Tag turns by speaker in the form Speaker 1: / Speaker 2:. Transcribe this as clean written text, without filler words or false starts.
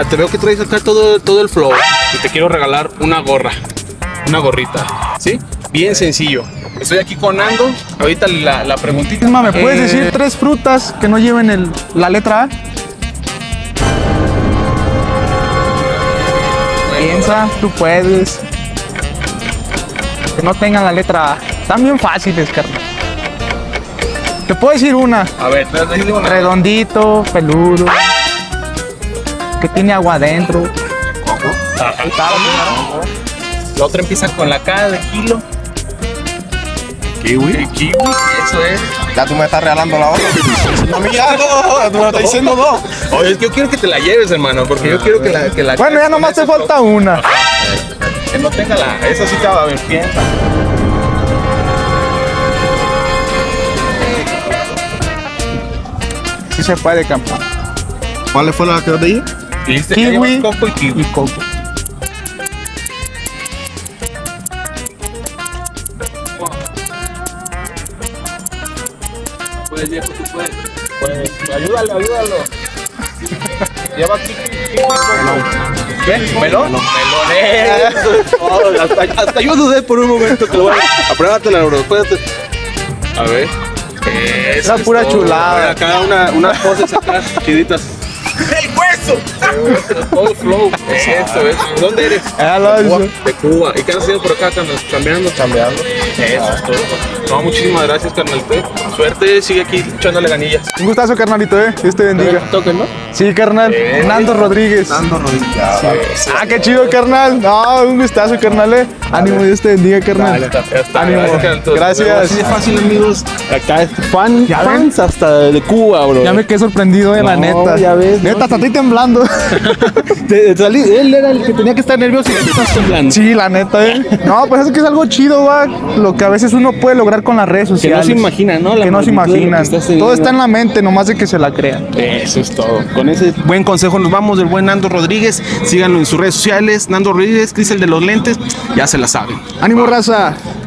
Speaker 1: Te veo que traes acá todo el flow y te quiero regalar una gorra, una gorrita, ¿sí? Bien sencillo. Estoy aquí con Nando. Ahorita la preguntita.
Speaker 2: ¿Me puedes decir 3 frutas que no lleven la letra A? Piensa, tú puedes. Que no tengan la letra A. Están bien fáciles, carnal. Te puedo decir una.
Speaker 1: A ver, dime una.
Speaker 2: Redondito, peludo. Que tiene agua adentro.
Speaker 1: La otra empieza con la K de kilo.
Speaker 3: Kiwi.
Speaker 1: Kiwi, eso es.
Speaker 3: Ya tú me estás regalando la otra. A mí algo, tú me estás diciendo 2.
Speaker 1: Oye, es que yo quiero que te la lleves, hermano, porque yo quiero que la
Speaker 2: Bueno, ya nomás te falta una.
Speaker 1: Que no tenga esa sí te va a ver, piensa.
Speaker 2: Sí se puede, campeón.
Speaker 3: ¿Cuál fue la que te dije?
Speaker 1: Dijiste
Speaker 2: Kiwi
Speaker 1: que llevas coco y kiwi.
Speaker 2: y coco.
Speaker 1: Puedes, viejo, tú puedes. Ayúdalo. Lleva kiwi con ¿qué? ¿Melón? Hasta yo dudé por un momento que lo voy a... Apruébatela, bro. A ver.
Speaker 2: Esa pura chulada.
Speaker 1: Acá unas poses acá chiditas. ¡El hueso! Todo flow. Eso. ¿Dónde eres? De Cuba. ¿Y qué has haciendo por acá? Cambiando. Eso es todo. No, muchísimas gracias, carnal. Suerte, sigue aquí echándole ganillas.
Speaker 2: Un gustazo, carnalito, Dios te bendiga.
Speaker 1: Toquen, ¿no?
Speaker 2: Sí, carnal. Nando Rodríguez. Ah, qué chido, carnal. No, un gustazo, carnal, Ánimo, Dios te bendiga, carnal. Ánimo. Gracias.
Speaker 1: Así de fácil, amigos. Acá fans hasta de Cuba, bro.
Speaker 2: Ya me quedé sorprendido, la neta.
Speaker 1: Ya ves.
Speaker 2: Neta, hasta estoy temblando.
Speaker 1: Él era el que tenía que estar nervioso y tú estás temblando.
Speaker 2: Sí, la neta, No, pues es que es algo chido, va. Lo que a veces uno puede lograr con las redes
Speaker 1: Que
Speaker 2: sociales.
Speaker 1: no se imagina, ¿no?
Speaker 2: Que no se imaginan. Todo está en la mente, nomás de que se la crean.
Speaker 1: Eso es todo. Con ese buen consejo nos vamos del buen Nando Rodríguez. Síganlo en sus redes sociales. Nando Rodríguez, Cris el de los lentes. Ya se la saben.
Speaker 2: ¡Ánimo, raza!